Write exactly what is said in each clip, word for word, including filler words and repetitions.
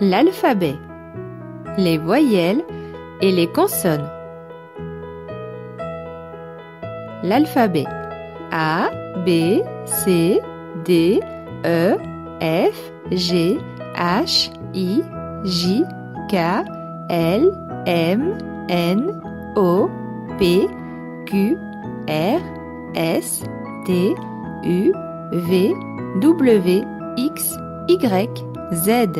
L'alphabet, les voyelles et les consonnes. L'alphabet A, B, C, D, E, F, G, H, I, J, K, L, M, N, O, P, Q, R, S, T, U, V, W, X, Y, Z.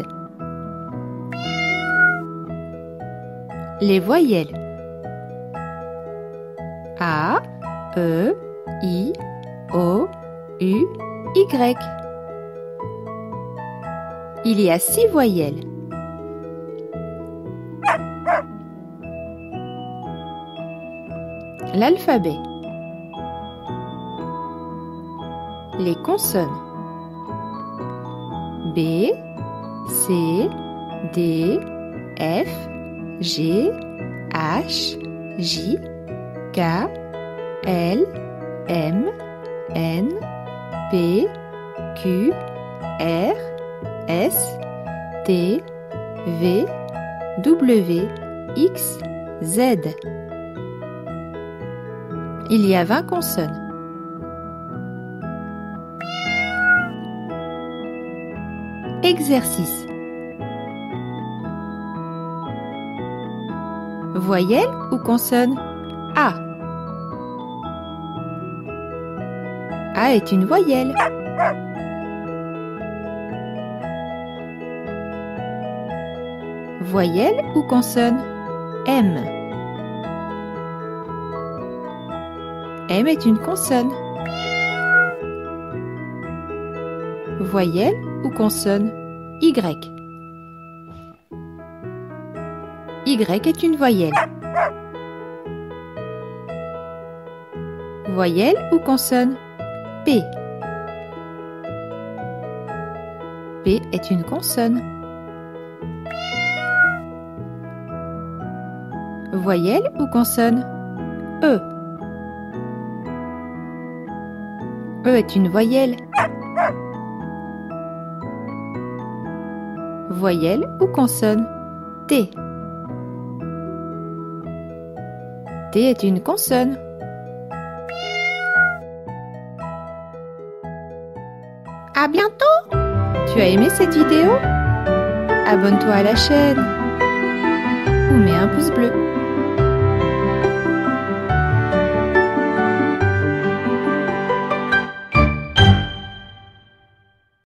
Les voyelles A, E, I, O, U, Y. Il y a six voyelles. L'alphabet. Les consonnes B, C, D, F, G, H, J, K, L, M, N, P, Q, R, S, T, V, W, X, Z. Il y a vingt consonnes. Exercice. Voyelle ou consonne A. A est une voyelle. Voyelle ou consonne M. M est une consonne. Voyelle ou consonne Y. Y est une voyelle. Voyelle ou consonne P. P est une consonne. Voyelle ou consonne E. E est une voyelle. Voyelle ou consonne T. T est une consonne. À bientôt! Tu as aimé cette vidéo? Abonne-toi à la chaîne ou mets un pouce bleu.